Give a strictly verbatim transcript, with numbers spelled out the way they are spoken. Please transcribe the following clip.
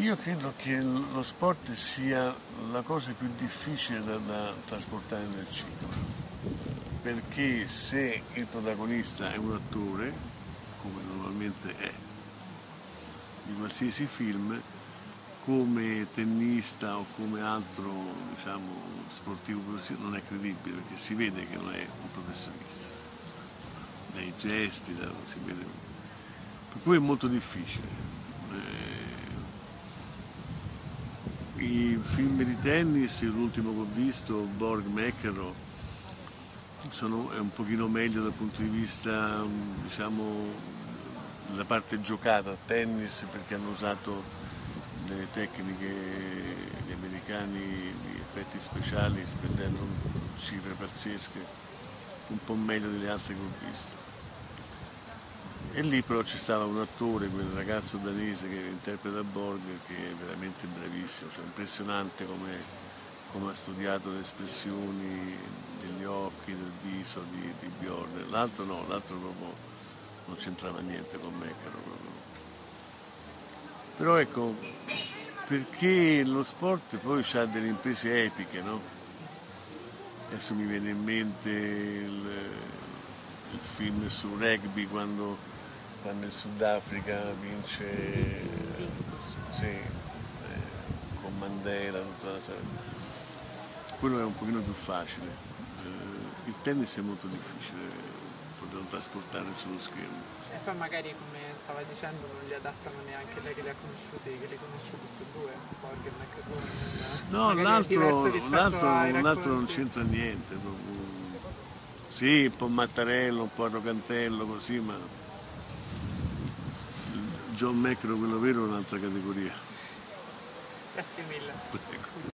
Io credo che lo sport sia la cosa più difficile da, da trasportare nel cinema, perché se il protagonista è un attore, come normalmente è di qualsiasi film, come tennista o come altro, diciamo, sportivo così, non è credibile, perché si vede che non è un professionista, dai gesti, da, si vede. Per cui è molto difficile. Eh, I film di tennis, l'ultimo che ho visto, Borg McEnroe, sono, è un pochino meglio dal punto di vista, diciamo, della parte giocata a tennis, perché hanno usato delle tecniche, gli americani, di effetti speciali, spendendo cifre pazzesche, un po' meglio delle altre che ho visto. E lì però ci stava un attore, quel ragazzo danese che interpreta Borg, che è veramente bravissimo, cioè impressionante come, come ha studiato le espressioni degli occhi, del viso di, di Bjorn. L'altro no, l'altro proprio non c'entrava niente con me, che ero proprio. Però ecco, perché lo sport poi ha delle imprese epiche, no? Adesso mi viene in mente il, il film sul rugby, quando quando il Sudafrica vince, sì, eh, con Mandela, tutta la serie. Quello è un pochino più facile. Eh, il tennis è molto difficile poterlo trasportare sullo schermo. E poi magari, come stava dicendo, non li adattano neanche lei che li ha conosciuti, che li conosce tutti e due, Borg e McEnroe. No, l'altro, l'altro, l'altro non c'entra niente. Proprio. Sì, un po' mattarello, un po' arrogantello, così, ma John McEnroe, quello vero, è un'altra categoria. Grazie mille.